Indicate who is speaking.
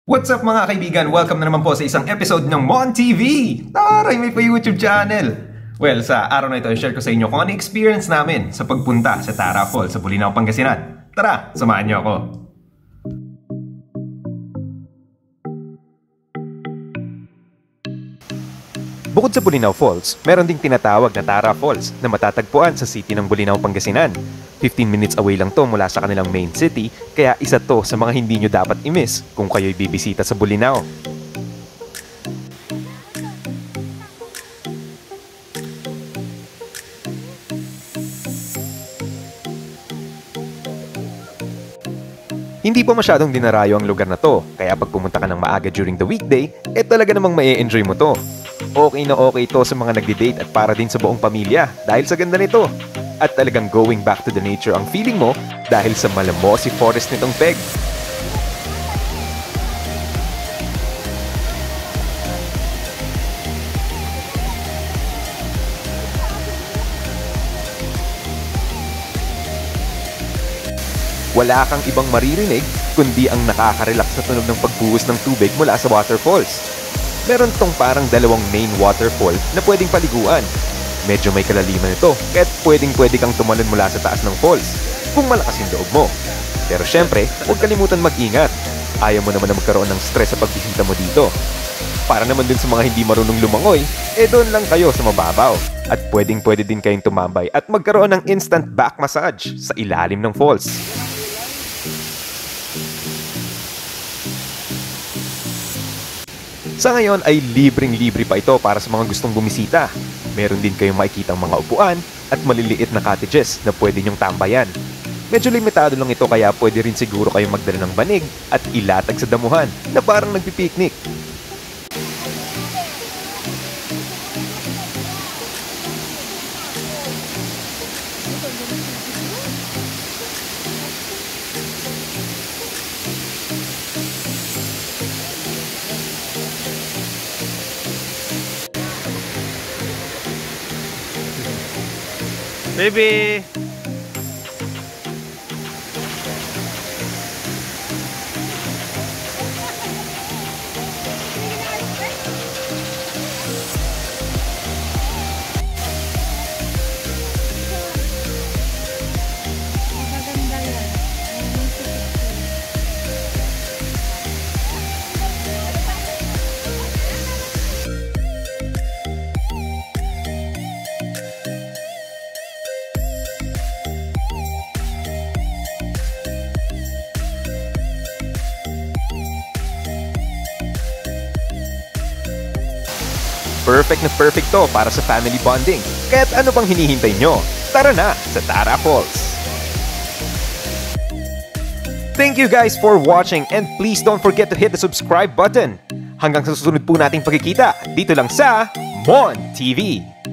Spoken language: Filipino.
Speaker 1: What's up mga kaibigan? Welcome na naman po sa isang episode ng Mon TV! Taray, may pa YouTube channel! Well, sa araw na ito, share ko sa inyo kung ano experience namin sa pagpunta sa Tara Falls sa Bolinao, Pangasinan. Tara, samahan niyo ako! Bukod sa Bolinao Falls, meron ding tinatawag na Tara Falls na matatagpuan sa city ng Bolinao, Pangasinan. 15 minutes away lang to mula sa kanilang main city, kaya isa to sa mga hindi nyo dapat i-miss kung kayo'y bibisita sa Bolinao. Hindi pa masyadong dinarayo ang lugar na to, kaya pag pumunta ka ng maaga during the weekday, talaga namang ma-enjoy mo to. Okay na okay ito sa mga nagdi-date at para din sa buong pamilya dahil sa ganda nito. At talagang going back to the nature ang feeling mo dahil sa malamosi forest nitong peg. Wala kang ibang maririnig kundi ang nakaka-relax na tunog ng pagbuhos ng tubig mula sa waterfalls. Meron tong parang dalawang main waterfall na pwedeng paliguan. Medyo may kalaliman ito, kaya't pwedeng-pwede kang tumalon mula sa taas ng falls kung malakas yung loob mo. Pero syempre, huwag kalimutan mag-ingat. Ayaw mo naman na magkaroon ng stress sa pagbisita mo dito. Para naman din sa mga hindi marunong lumangoy, doon lang kayo sa mababaw. At pwedeng-pwede din kayong tumambay at magkaroon ng instant back massage sa ilalim ng falls. Sa ngayon ay libreng-libre pa ito para sa mga gustong bumisita. Meron din kayong makikitang mga upuan at maliliit na cottages na pwede nyong tambayan. Medyo limitado lang ito kaya pwede rin siguro kayong magdala ng banig at ilatag sa damuhan na parang nagpipiknik.
Speaker 2: Baby!
Speaker 1: Perfect na perfect to para sa family bonding. Kaya't ano pang hinihintay nyo? Tara na sa Tara Falls! Thank you guys for watching and please don't forget to hit the subscribe button. Hanggang sa susunod po nating pagkikita dito lang sa Mon TV.